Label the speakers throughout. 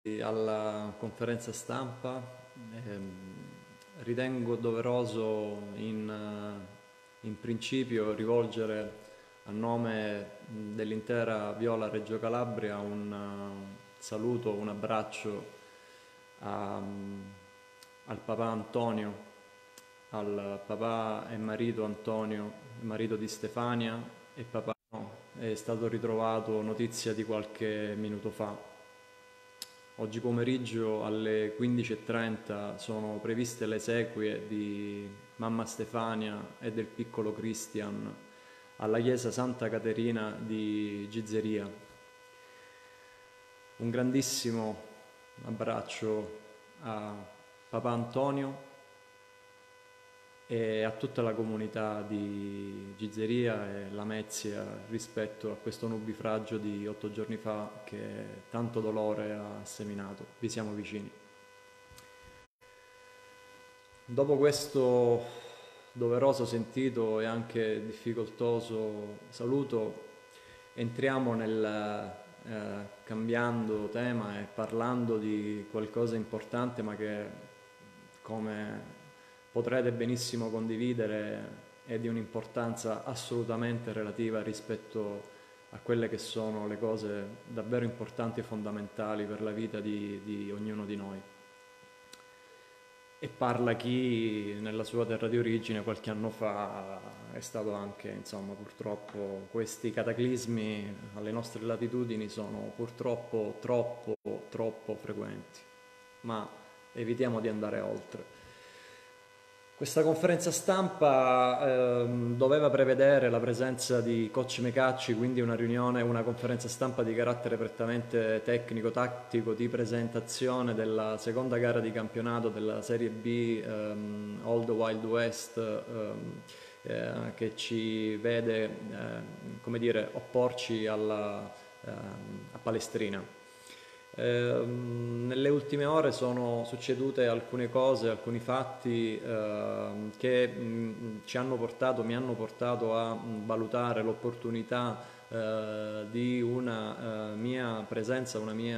Speaker 1: alla conferenza stampa. Ritengo doveroso in principio rivolgere a nome dell'intera Viola Reggio Calabria un saluto, un abbraccio al papà Antonio, al papà e marito Antonio, marito di Stefania, e papà è stato ritrovato notizia di qualche minuto fa. Oggi pomeriggio alle 15:30 sono previste le esequie di mamma Stefania e del piccolo Christian alla chiesa Santa Caterina di Gizzeria. Un grandissimo abbraccio a papà Antonio e a tutta la comunità di Gizzeria e Lamezia rispetto a questo nubifragio di 8 giorni fa che tanto dolore ha seminato. Vi siamo vicini. Dopo questo doveroso, sentito e anche difficoltoso saluto, entriamo nel cambiando tema e parlando di qualcosa importante, ma che, come potrete benissimo condividere, è di un'importanza assolutamente relativa rispetto a quelle che sono le cose davvero importanti e fondamentali per la vita di ognuno di noi. E parla chi nella sua terra di origine qualche anno fa è stato anche, insomma, purtroppo questi cataclismi alle nostre latitudini sono purtroppo troppo frequenti, ma evitiamo di andare oltre. Questa conferenza stampa doveva prevedere la presenza di coach Mecacci, quindi una conferenza stampa di carattere prettamente tecnico-tattico di presentazione della seconda gara di campionato della Serie B All the Wild West, che ci vede come dire, opporci a Palestrina. Nelle ultime ore sono succedute alcune cose, alcuni fatti che mi hanno portato a valutare l'opportunità di una mia presenza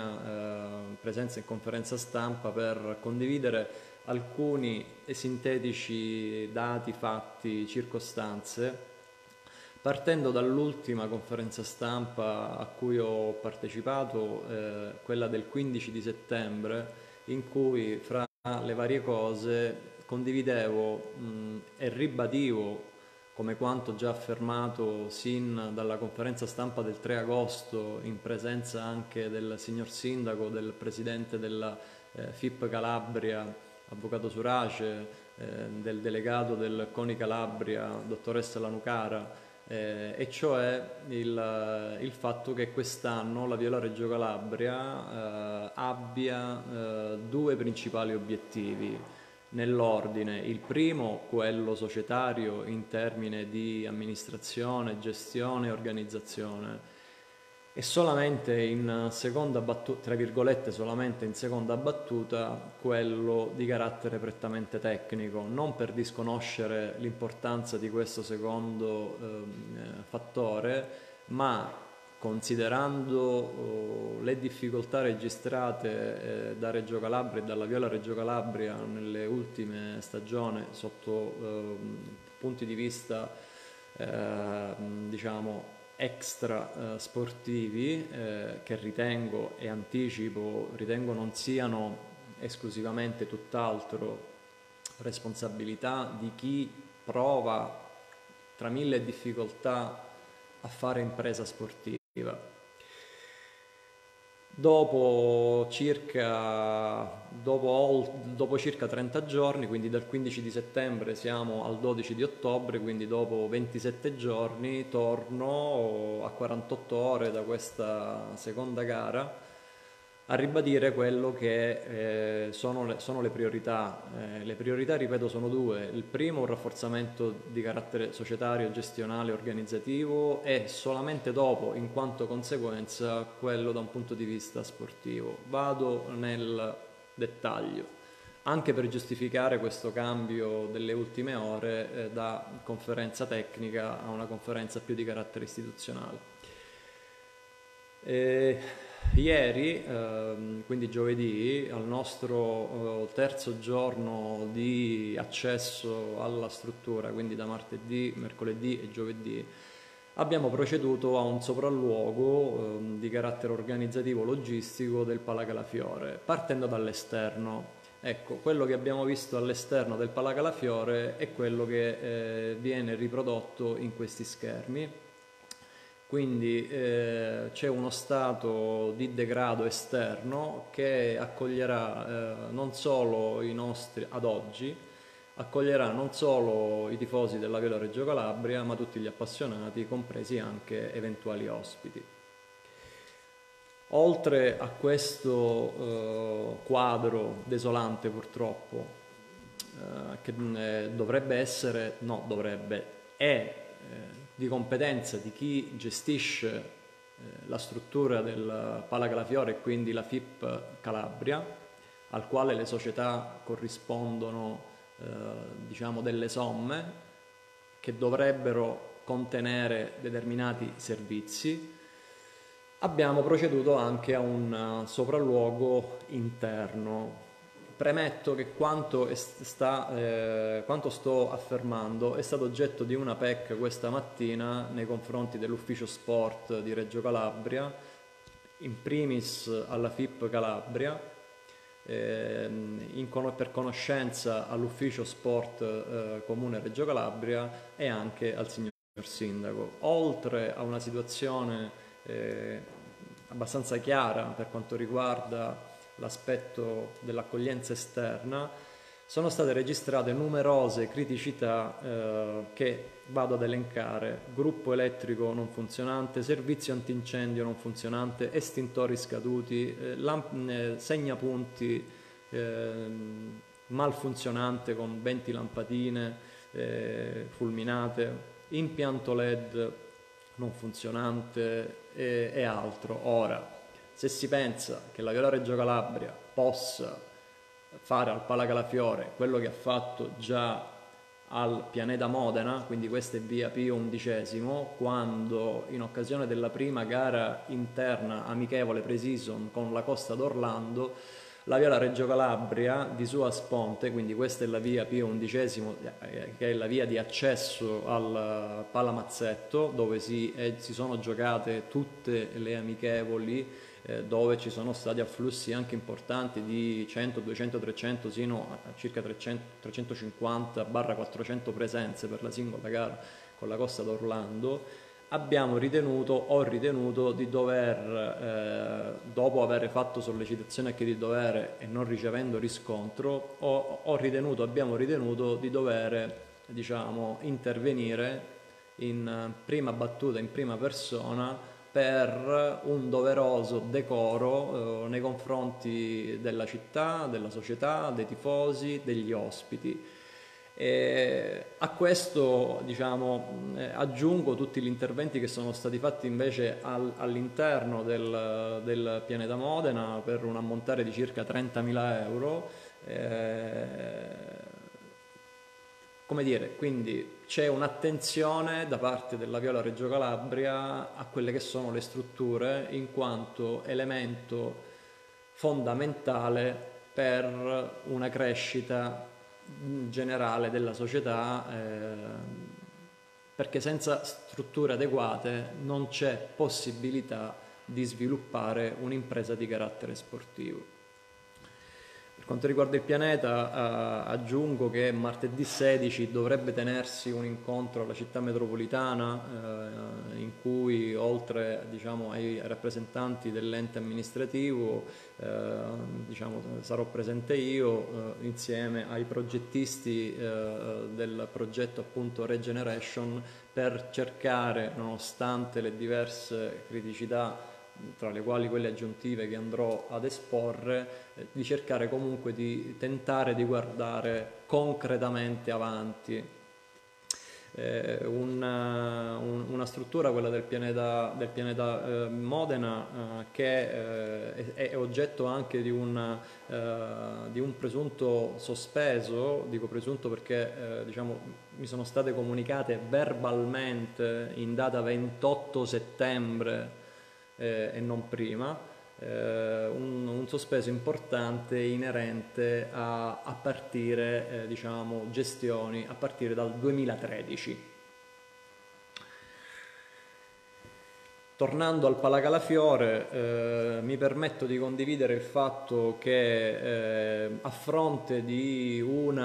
Speaker 1: in conferenza stampa per condividere alcuni sintetici dati, fatti, circostanze, partendo dall'ultima conferenza stampa a cui ho partecipato, quella del 15 di settembre, in cui fra le varie cose condividevo e ribadivo, come quanto già affermato sin dalla conferenza stampa del 3 agosto, in presenza anche del signor Sindaco, del Presidente della FIP Calabria, Avvocato Surace, del delegato del CONI Calabria, dottoressa Lanucara, e cioè il fatto che quest'anno la Viola Reggio Calabria abbia due principali obiettivi nell'ordine. Il primo, quello societario in termini di amministrazione, gestione e organizzazione, e solamente in seconda battuta, tra virgolette, solamente in seconda battuta, quello di carattere prettamente tecnico, non per disconoscere l'importanza di questo secondo fattore, ma considerando le difficoltà registrate da Reggio Calabria e dalla Viola Reggio Calabria nelle ultime stagioni sotto punti di vista diciamo extra sportivi, che ritengo e anticipo non siano esclusivamente tutt'altro responsabilità di chi prova tra mille difficoltà a fare impresa sportiva. Dopo circa 30 giorni, quindi dal 15 di settembre siamo al 12 di ottobre, quindi dopo 27 giorni torno a 48 ore da questa seconda gara a ribadire quello che sono le priorità. Le priorità, ripeto, sono due. Il primo, un rafforzamento di carattere societario, gestionale, organizzativo, e solamente dopo, in quanto conseguenza, quello da un punto di vista sportivo. Vado nel dettaglio, anche per giustificare questo cambio delle ultime ore da conferenza tecnica a una conferenza più di carattere istituzionale. Ieri, quindi giovedì, al nostro terzo giorno di accesso alla struttura, quindi da martedì, mercoledì e giovedì, abbiamo proceduto a un sopralluogo di carattere organizzativo logistico del Pala Calafiore, partendo dall'esterno. Ecco, quello che abbiamo visto all'esterno del Pala Calafiore è quello che viene riprodotto in questi schermi. Quindi c'è uno stato di degrado esterno che accoglierà non solo i nostri, ad oggi, accoglierà non solo i tifosi della Viola Reggio Calabria, ma tutti gli appassionati, compresi anche eventuali ospiti. Oltre a questo quadro desolante purtroppo, che dovrebbe essere, no dovrebbe, è di competenza di chi gestisce la struttura del Pala Calafiore e quindi la FIP Calabria, al quale le società corrispondono diciamo delle somme che dovrebbero contenere determinati servizi. Abbiamo proceduto anche a un sopralluogo interno. Premetto che quanto sto affermando è stato oggetto di una PEC questa mattina nei confronti dell'ufficio sport di Reggio Calabria, in primis alla FIP Calabria, per conoscenza all'ufficio sport Comune Reggio Calabria e anche al signor Sindaco. Oltre a una situazione abbastanza chiara per quanto riguarda l'aspetto dell'accoglienza esterna, sono state registrate numerose criticità che vado ad elencare: gruppo elettrico non funzionante, servizio antincendio non funzionante, estintori scaduti, segnapunti malfunzionante con 20 lampadine fulminate, impianto LED non funzionante e altro. Ora, se si pensa che la Viola Reggio Calabria possa fare al Pala Calafiore quello che ha fatto già al Pianeta Modena, quindi questa è via Pio XI, quando in occasione della prima gara interna amichevole pre-season con la Costa d'Orlando, la Viola Reggio Calabria di sua sponte, quindi questa è la via Pio XI, che è la via di accesso al Pala Mazzetto, dove si sono giocate tutte le amichevoli, dove ci sono stati afflussi anche importanti di 100, 200, 300 sino a circa 350-400 presenze per la singola gara con la Costa d'Orlando. Ho ritenuto di dover, dopo aver fatto sollecitazione a chi di dovere e non ricevendo riscontro, abbiamo ritenuto di dover, diciamo, intervenire in prima battuta, in prima persona, per un doveroso decoro nei confronti della città, della società, dei tifosi, degli ospiti. E a questo, diciamo, aggiungo tutti gli interventi che sono stati fatti invece all'interno del Pianeta Modena per un ammontare di circa 30.000 euro. Come dire, quindi c'è un'attenzione da parte della Viola Reggio Calabria a quelle che sono le strutture, in quanto elemento fondamentale per una crescita generale della società, perché senza strutture adeguate non c'è possibilità di sviluppare un'impresa di carattere sportivo. Per quanto riguarda il Pianeta, aggiungo che martedì 16 dovrebbe tenersi un incontro alla città metropolitana in cui, oltre, diciamo, ai rappresentanti dell'ente amministrativo, diciamo, sarò presente io insieme ai progettisti del progetto appunto Regeneration, per cercare, nonostante le diverse criticità, tra le quali quelle aggiuntive che andrò ad esporre, di cercare comunque di tentare di guardare concretamente avanti. Una struttura, quella del pianeta Modena, che è oggetto anche di un presunto sospeso. Dico presunto perché diciamo, mi sono state comunicate verbalmente in data 28 settembre e non prima, un sospeso importante inerente a partire, diciamo, gestioni a partire dal 2013. Tornando al Palacalafiore, mi permetto di condividere il fatto che a fronte di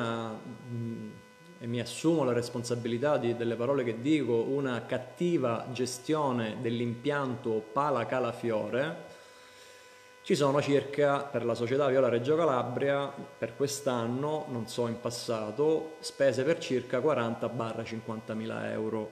Speaker 1: e mi assumo la responsabilità delle parole che dico, una cattiva gestione dell'impianto Palacalafiore, ci sono circa, per la società Viola Reggio Calabria, per quest'anno, non so in passato, spese per circa 40-50 mila euro.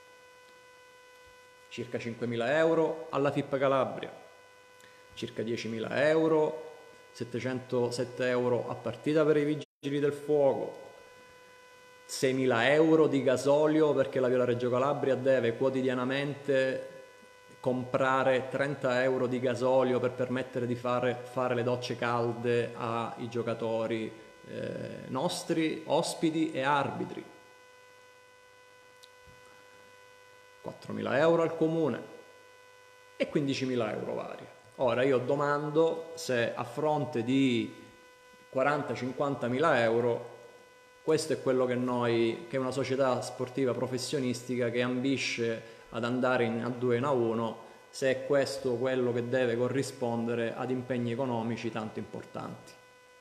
Speaker 1: Circa 5.000 euro alla FIP Calabria, circa 10.000 euro, 707 euro a partita per i vigili del fuoco, 6.000 euro di gasolio perché la Viola Reggio Calabria deve quotidianamente comprare 30 euro di gasolio per permettere di fare le docce calde ai giocatori nostri, ospiti e arbitri. 4.000 euro al comune e 15.000 euro vari. Ora io domando se a fronte di 40-50 mila euro questo è quello che che è una società sportiva professionistica che ambisce ad andare in A2 in A1, se è questo quello che deve corrispondere ad impegni economici tanto importanti.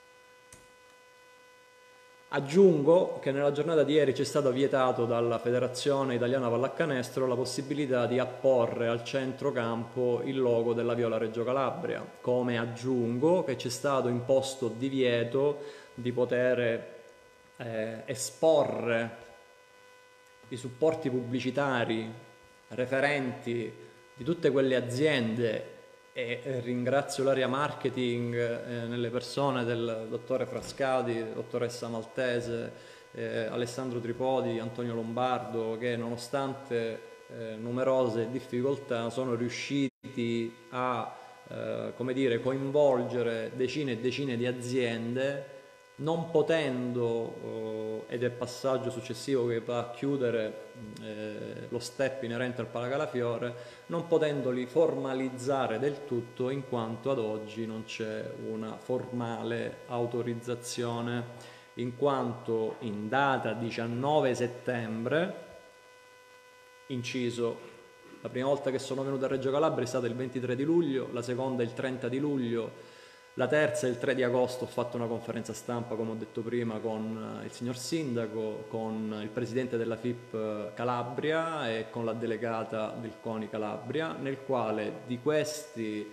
Speaker 1: Aggiungo che nella giornata di ieri c'è stato vietato dalla Federazione Italiana Pallacanestro la possibilità di apporre al centrocampo il logo della Viola Reggio Calabria, come aggiungo che c'è stato imposto divieto di poter esporre i supporti pubblicitari referenti di tutte quelle aziende e ringrazio l'area marketing nelle persone del dottore Frascati, dottoressa Maltese, Alessandro Tripodi, Antonio Lombardo, che nonostante numerose difficoltà sono riusciti a come dire, coinvolgere decine e decine di aziende, non potendo, ed è il passaggio successivo che va a chiudere lo step inerente al Palacalafiore, non potendoli formalizzare del tutto in quanto ad oggi non c'è una formale autorizzazione, in quanto in data 19 settembre, inciso, la prima volta che sono venuto a Reggio Calabria è stata il 23 di luglio, la seconda il 30 di luglio, la terza, il 3 di agosto, ho fatto una conferenza stampa, come ho detto prima, con il signor Sindaco, con il presidente della FIP Calabria e con la delegata del CONI Calabria, nel quale di questi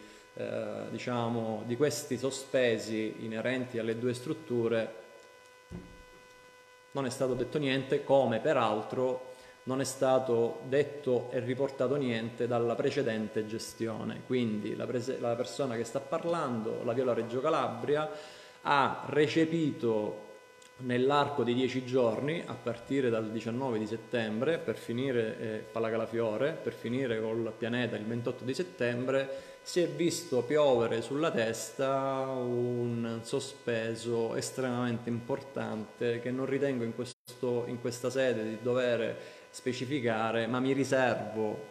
Speaker 1: sospesi inerenti alle due strutture non è stato detto niente, come peraltro non è stato detto e riportato niente dalla precedente gestione. Quindi la persona che sta parlando, la Viola Reggio Calabria, ha recepito nell'arco di 10 giorni, a partire dal 19 di settembre, per finire Palacalafiore, per finire col pianeta il 28 di settembre, si è visto piovere sulla testa un sospeso estremamente importante che non ritengo in questa sede di dover specificare, ma mi riservo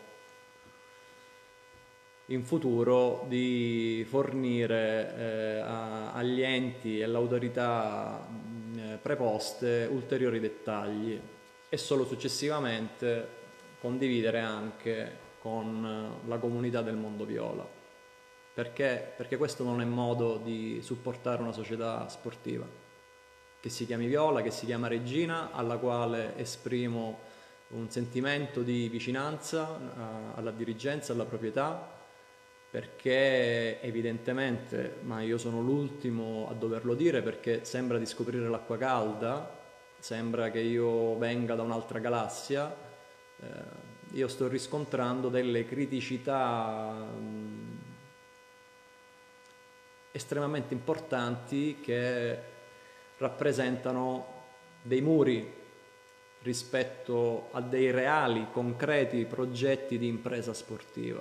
Speaker 1: in futuro di fornire agli enti e all'autorità preposte ulteriori dettagli e solo successivamente condividere anche con la comunità del mondo viola. Perché? Perché questo non è modo di supportare una società sportiva che si chiami Viola, che si chiama Regina, alla quale esprimo un sentimento di vicinanza alla dirigenza, alla proprietà, perché evidentemente, ma io sono l'ultimo a doverlo dire perché sembra di scoprire l'acqua calda, sembra che io venga da un'altra galassia, io sto riscontrando delle criticità estremamente importanti che rappresentano dei muri rispetto a dei reali, concreti progetti di impresa sportiva.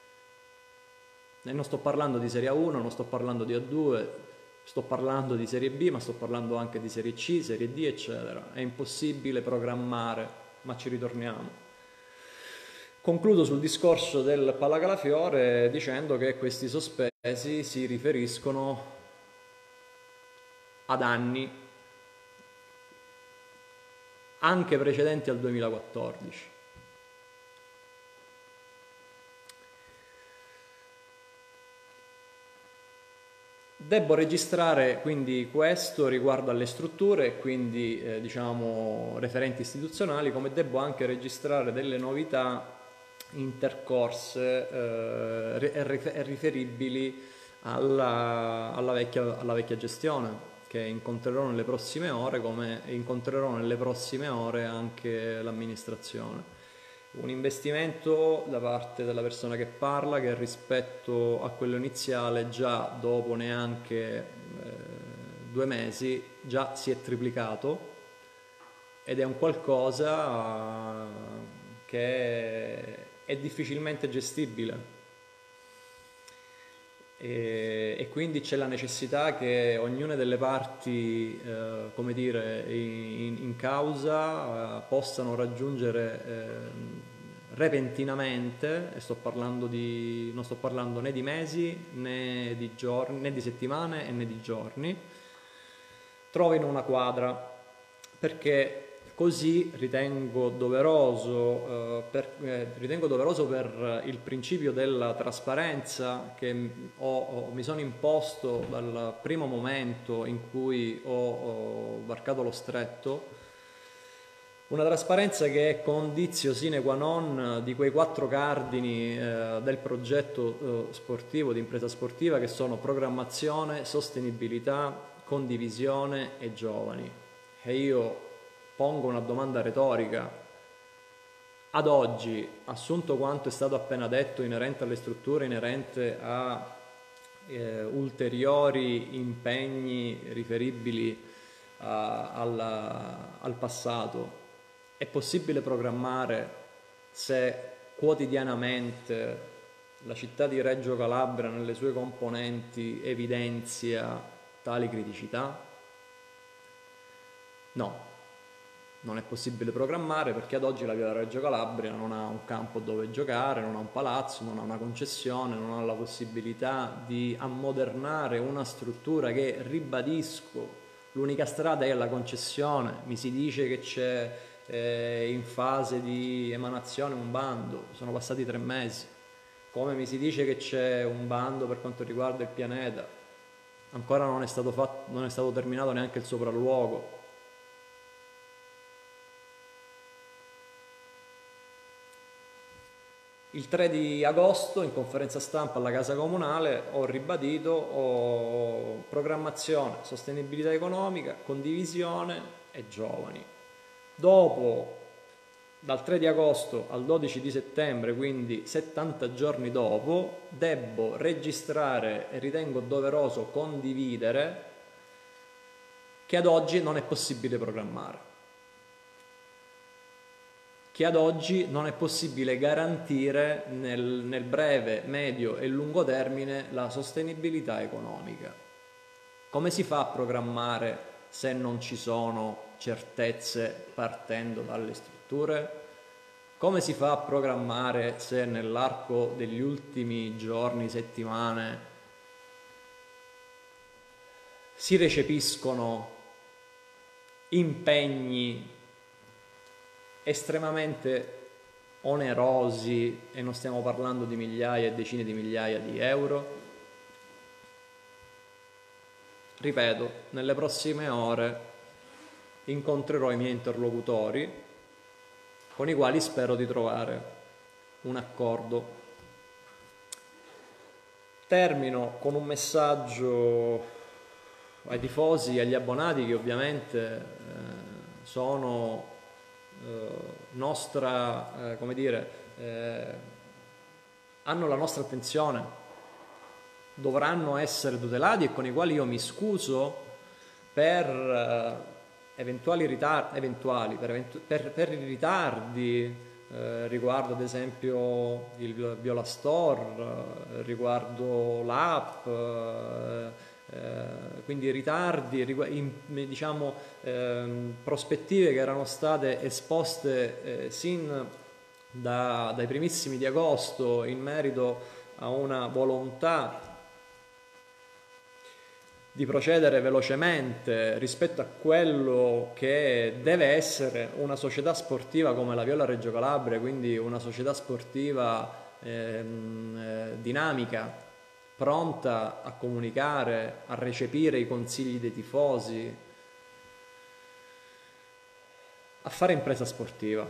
Speaker 1: E non sto parlando di Serie A1, non sto parlando di A2, sto parlando di Serie B, ma sto parlando anche di Serie C, Serie D, eccetera. È impossibile programmare, ma ci ritorniamo. Concludo sul discorso del Pallacalafiore dicendo che questi sospesi si riferiscono ad anni anche precedenti al 2014. Devo registrare quindi questo riguardo alle strutture e quindi diciamo referenti istituzionali, come devo anche registrare delle novità intercorse e riferibili alla vecchia gestione, che incontrerò nelle prossime ore, come incontrerò nelle prossime ore anche l'amministrazione. Un investimento da parte della persona che parla che rispetto a quello iniziale già dopo neanche 2 mesi già si è triplicato, ed è un qualcosa che è difficilmente gestibile. E quindi c'è la necessità che ognuna delle parti come dire, in causa possano raggiungere repentinamente, e non sto parlando né di mesi né di giorni, né di settimane e né di giorni, trovino una quadra, perché così ritengo doveroso per il principio della trasparenza che mi sono imposto dal primo momento in cui ho varcato lo stretto, una trasparenza che è condizio sine qua non di quei 4 cardini del progetto sportivo, di impresa sportiva, che sono programmazione, sostenibilità, condivisione e giovani. E io pongo una domanda retorica: ad oggi, assunto quanto è stato appena detto inerente alle strutture, inerente a ulteriori impegni riferibili al passato, è possibile programmare se quotidianamente la città di Reggio Calabria nelle sue componenti evidenzia tali criticità? No. Non è possibile programmare perché ad oggi la Via Reggio Calabria non ha un campo dove giocare, non ha un palazzo, non ha una concessione, non ha la possibilità di ammodernare una struttura che, ribadisco, l'unica strada è la concessione. Mi si dice che c'è in fase di emanazione un bando, sono passati 3 mesi, come mi si dice che c'è un bando per quanto riguarda il pianeta, ancora non è stato terminato neanche il sopralluogo. Il 3 di agosto, in conferenza stampa alla Casa Comunale, ho ribadito programmazione, sostenibilità economica, condivisione e giovani. Dopo, dal 3 di agosto al 12 di settembre, quindi 70 giorni dopo, debbo registrare e ritengo doveroso condividere che ad oggi non è possibile programmare, che ad oggi non è possibile garantire nel breve, medio e lungo termine la sostenibilità economica. Come si fa a programmare se non ci sono certezze partendo dalle strutture? Come si fa a programmare se nell'arco degli ultimi giorni, settimane, si recepiscono impegni estremamente onerosi, e non stiamo parlando di migliaia e decine di migliaia di euro? Ripeto, nelle prossime ore incontrerò i miei interlocutori con i quali spero di trovare un accordo. Termino con un messaggio ai tifosi e agli abbonati che ovviamente sono come dire, hanno la nostra attenzione, dovranno essere tutelati, e con i quali io mi scuso per eventuali ritardi, per i ritardi riguardo ad esempio il Viola Store, riguardo l'app, quindi ritardi, diciamo prospettive che erano state esposte sin dai primissimi di agosto in merito a una volontà di procedere velocemente rispetto a quello che deve essere una società sportiva come la Viola Reggio Calabria, quindi una società sportiva dinamica, pronta a comunicare, a recepire i consigli dei tifosi, a fare impresa sportiva.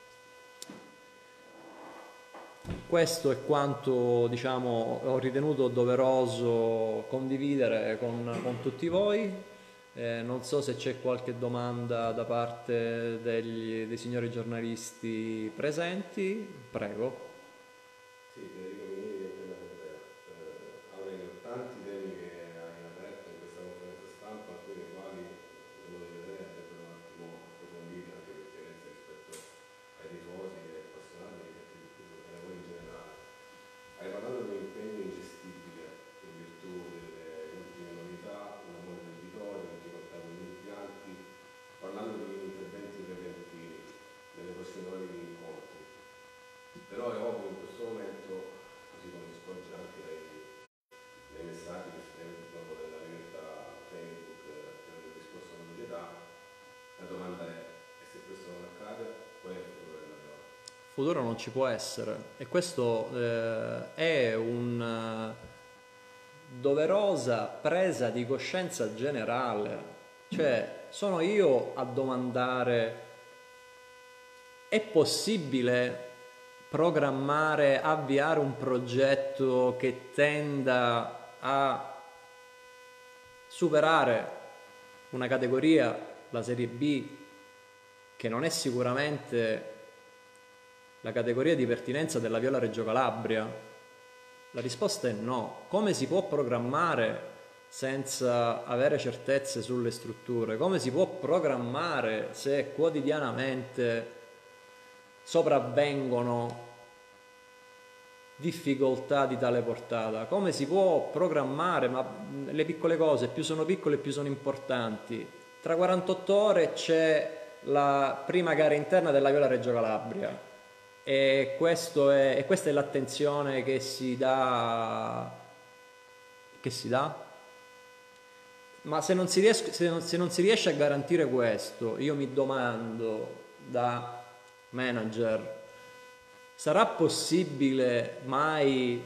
Speaker 1: Questo è quanto, diciamo, ho ritenuto doveroso condividere con tutti voi. Non so se c'è qualche domanda da parte dei signori giornalisti presenti. Prego.
Speaker 2: Sì, Federico Mignini del Tema Europea. Aurelio, tanti temi che hai aperto in questa conferenza stampa, alcuni dei quali devo vedere andrebbero un attimo approfonditi anche per chiarezza rispetto ai tifosi e ai appassionati e voi in generale. Hai parlato di un impegno ingestibile in virtù delle ultime novità, una mole del Vittorio, che ti portava gli impianti, parlando di interventi preventivi nelle prossime ore di incontri. Però è ovvio in questo momento, così come si scorge anche dai messaggi che si leggono della rivista Facebook del discorso della società, la domanda è: e se questo non accade, qual è il futuro della Viola?
Speaker 1: Il futuro non ci può essere, e questo è una doverosa presa di coscienza generale. Cioè, sono io a domandare: è possibile programmare, avviare un progetto che tenda a superare una categoria, la Serie B, che non è sicuramente la categoria di pertinenza della Viola Reggio Calabria? La risposta è no. Come si può programmare senza avere certezze sulle strutture? Come si può programmare se quotidianamente sopravvengono difficoltà di tale portata? Come si può programmare? Ma le piccole cose più sono piccole più sono importanti. Tra 48 ore c'è la prima gara interna della Viola Reggio Calabria e questa è l'attenzione che si dà. Ma se non si riesce a garantire questo, io mi domando, da manager, sarà possibile mai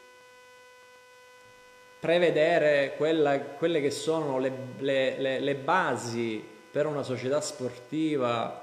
Speaker 1: prevedere quelle che sono le basi per una società sportiva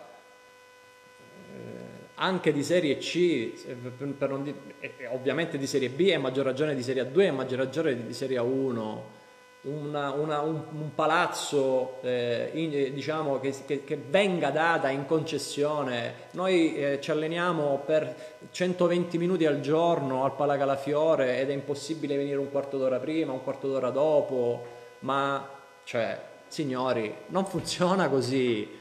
Speaker 1: anche di Serie C, ovviamente di Serie B, e maggior ragione di Serie A2 e maggior ragione di Serie A1? Un palazzo diciamo che venga data in concessione. Noi ci alleniamo per 120 minuti al giorno al Palacalafiore ed è impossibile venire un quarto d'ora prima, un quarto d'ora dopo, ma cioè, signori, non funziona così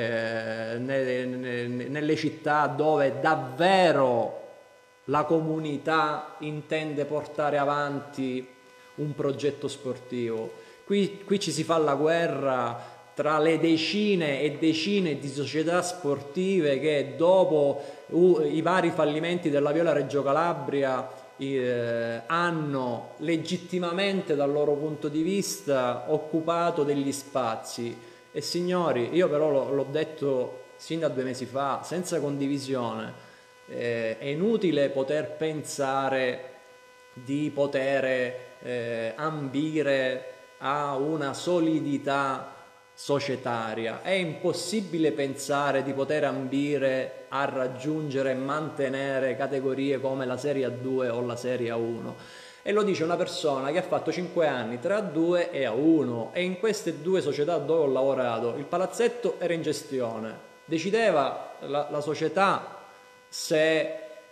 Speaker 1: nelle città dove davvero la comunità intende portare avanti un progetto sportivo. Qui ci si fa la guerra tra le decine e decine di società sportive che dopo i vari fallimenti della Viola Reggio Calabria hanno legittimamente dal loro punto di vista occupato degli spazi. E signori, io però l'ho detto sin da 2 mesi fa, senza condivisione, è inutile poter pensare di poter ambire a una solidità societaria. È impossibile pensare di poter ambire a raggiungere e mantenere categorie come la Serie A2 o la Serie A1. E lo dice una persona che ha fatto 5 anni tra A2 e A1, e in queste 2 società dove ho lavorato il palazzetto era in gestione, decideva la società se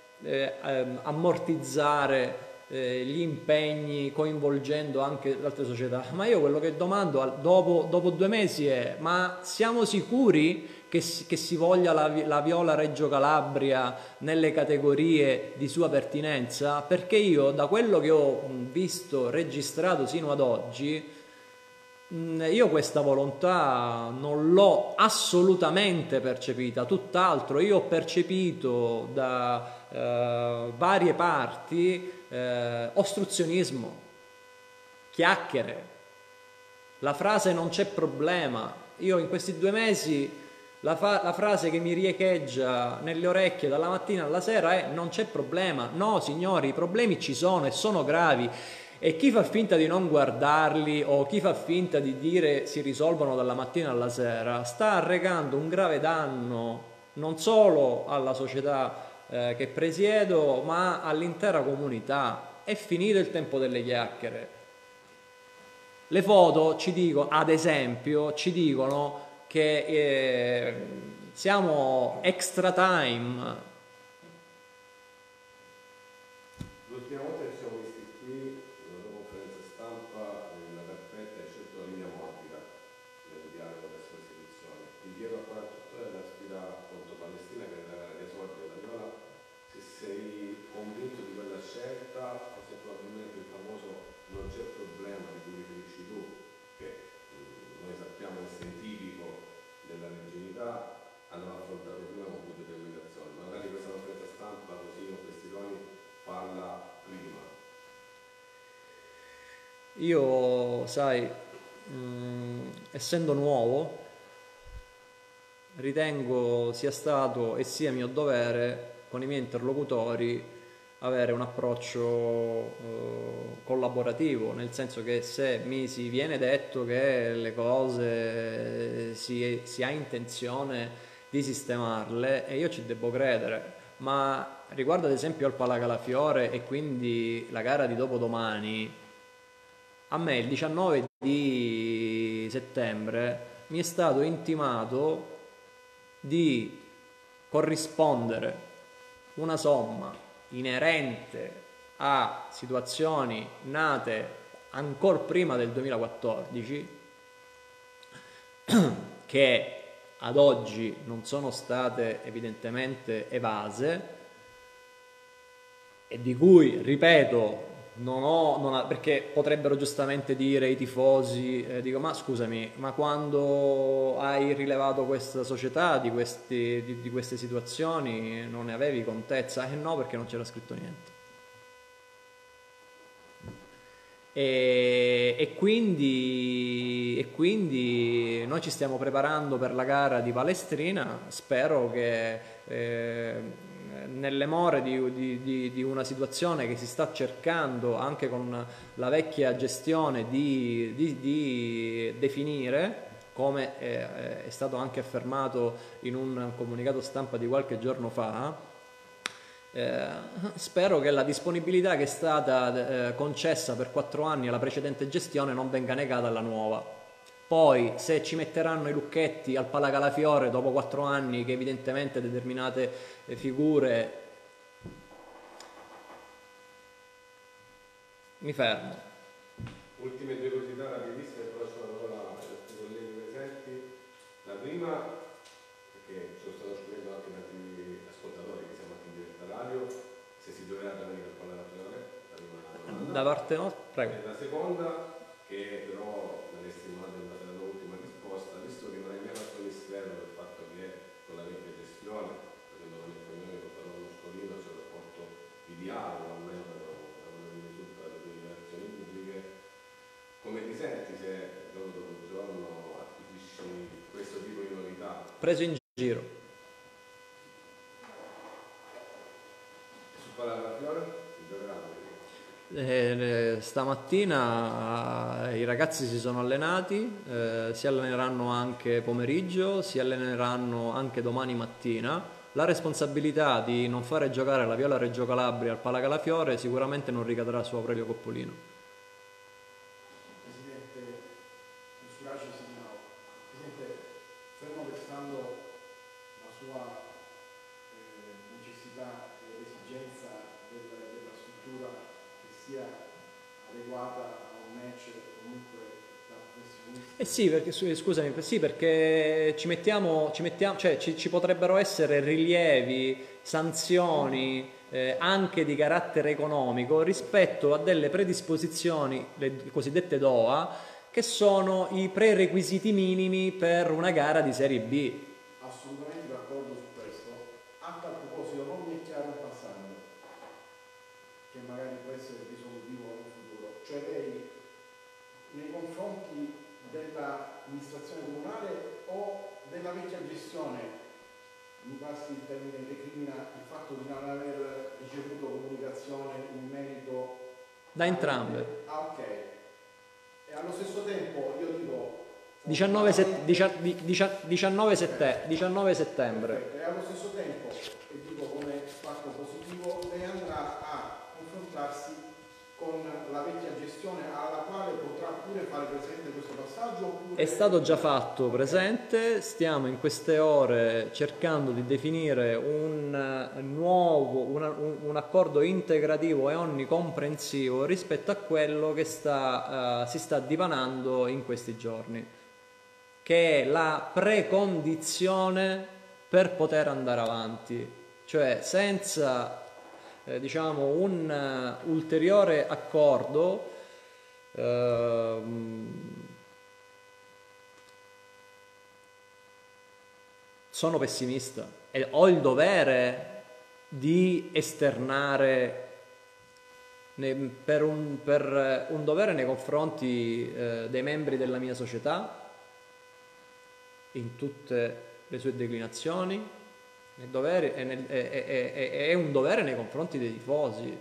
Speaker 1: ammortizzare gli impegni coinvolgendo anche le altre società. Ma io quello che domando dopo 2 mesi è: ma siamo sicuri che si voglia la Viola Reggio Calabria nelle categorie di sua pertinenza? Perché io, da quello che ho visto registrato sino ad oggi, Io questa volontà non l'ho assolutamente percepita, tutt'altro, io ho percepito da varie parti ostruzionismo, chiacchiere, la frase non c'è problema. Io in questi 2 mesi la frase che mi riecheggia nelle orecchie dalla mattina alla sera è non c'è problema. No, signori, i problemi ci sono e sono gravi. E chi fa finta di non guardarli o chi fa finta di dire si risolvono dalla mattina alla sera sta arrecando un grave danno non solo alla società che presiedo, ma all'intera comunità. È finito il tempo delle chiacchiere. Le foto ci dicono, ad esempio, ci dicono che siamo extra time.
Speaker 2: L'ultima volta che ci siamo visti qui, in una conferenza stampa, la carpetta hai scelto la linea morbida nel dialogo verso le istituzioni. Ti chiedo a 48 ore della sfida contro Palestina, che nella gara di esordio da Viola, se sei convinto di quella scelta o se probabilmente il famoso non c'è problema di cui riferisci tu, che noi sappiamo essere tipico della regionalità, hanno affrontato prima con più determinazione. Magari questa conferenza stampa, così con questi toni, parla prima.
Speaker 1: Io, sai, essendo nuovo, ritengo sia stato e sia mio dovere con i miei interlocutori avere un approccio collaborativo, nel senso che se mi si viene detto che le cose si ha intenzione di sistemarle, e io ci devo credere, ma riguardo ad esempio al Palacalafiore e quindi la gara di dopodomani, a me il 19 di settembre mi è stato intimato di corrispondere una somma inerente a situazioni nate ancora prima del 2014 che ad oggi non sono state evidentemente evase e di cui, ripeto, perché potrebbero giustamente dire i tifosi, dico ma scusami, ma quando hai rilevato questa società di queste situazioni non ne avevi contezza? No, perché non c'era scritto niente. E quindi noi ci stiamo preparando per la gara di Palestrina, spero che nelle more di una situazione che si sta cercando anche con la vecchia gestione di definire, come è stato anche affermato in un comunicato stampa di qualche giorno fa, spero che la disponibilità che è stata concessa per 4 anni alla precedente gestione non venga negata alla nuova. Poi se ci metteranno i lucchetti al Palacalafiore dopo 4 anni che evidentemente determinate figure, mi fermo.
Speaker 2: Ultime 2 curiosità rapidissime, poi lascio la parola ai colleghi presenti. La prima, perché ci lo stanno scrivendo anche tanti ascoltatori che siamo anche in diretta radio, se si giocherà domenica al Palacalafiore, la prima domanda.
Speaker 1: Da parte nostra, prego.
Speaker 2: E la seconda, che però me l'hai stimolata in base alla ultima risposta, visto che non hai mai fatto mistero del fatto che con la vecchia gestione, facendo la mia riunione con Paolo Moscolino, c'è un rapporto di dialogo, almeno da quello che risulta dalle tue dichiarazioni pubbliche, come ti senti se giorno dopo giorno acquisisci questo tipo di novità?
Speaker 1: Preso in giro.
Speaker 2: E su Palacalafiore? Si giocherà?
Speaker 1: Stamattina i ragazzi si sono allenati, si alleneranno anche pomeriggio, si alleneranno anche domani mattina. La responsabilità di non fare giocare la Viola Reggio Calabria al Palacalafiore sicuramente non ricadrà su Aurelio Coppolino.
Speaker 3: Presidente, Surace Signao, Presidente, fermo restando la sua necessità e l'esigenza della struttura che sia adeguata a un match comunque da professionisti.
Speaker 1: Sì, perché, scusami, sì, perché cioè ci potrebbero essere rilievi, sanzioni anche di carattere economico rispetto a delle predisposizioni, le cosiddette DOA, che sono i prerequisiti minimi per una gara di Serie B.
Speaker 3: Assolutamente d'accordo su questo. A tal proposito non mi è chiaro un passaggio che magari può essere risolutivo in futuro, cioè lei nei confronti dell'amministrazione comunale o della vecchia gestione, mi passi il termine, recrimina il fatto di non aver ricevuto comunicazione in merito
Speaker 1: Da entrambe.
Speaker 3: Ah, ok. E allo stesso tempo io dico
Speaker 1: 19 settembre.
Speaker 3: perfetto, e allo stesso tempo, e dico come fatto positivo, lei andrà a confrontarsi con la vecchia gestione alla quale potrà pure fare presente questo passaggio oppure...
Speaker 1: È stato già fatto presente, stiamo in queste ore cercando di definire un accordo integrativo e onnicomprensivo rispetto a quello che si sta divanando in questi giorni, che è la precondizione per poter andare avanti, cioè senza diciamo un ulteriore accordo sono pessimista e ho il dovere di esternare per un dovere nei confronti dei membri della mia società in tutte le sue declinazioni, è un dovere nei confronti dei tifosi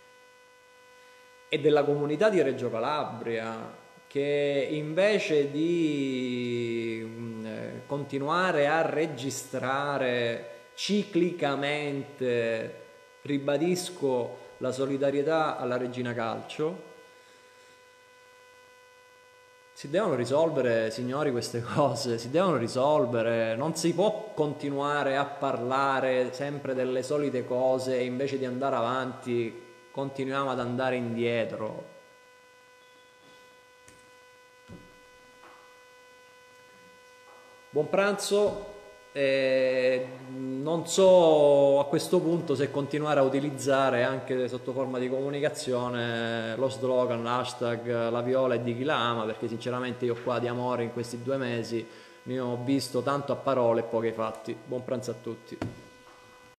Speaker 1: e della comunità di Reggio Calabria, che invece di continuare a registrare ciclicamente, ribadisco, la solidarietà alla Regina Calcio, si devono risolvere, signori, queste cose, si devono risolvere, non si può continuare a parlare sempre delle solite cose e invece di andare avanti continuiamo ad andare indietro. Buon pranzo. Non so a questo punto se continuare a utilizzare anche sotto forma di comunicazione lo slogan hashtag la viola è di chi la ama, perché sinceramente io qua di amore in questi 2 mesi ne ho visto tanto a parole e pochi fatti. Buon pranzo a tutti.